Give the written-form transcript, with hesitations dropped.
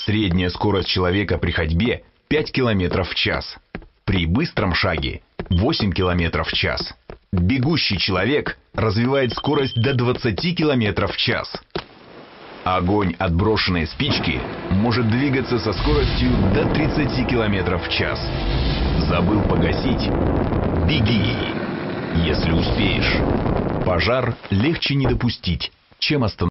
Средняя скорость человека при ходьбе 5 км в час. При быстром шаге 8 км в час. Бегущий человек развивает скорость до 20 км в час. Огонь от брошенной спички может двигаться со скоростью до 30 км в час. Забыл погасить? Беги, если успеешь. Пожар легче не допустить, чем остановить.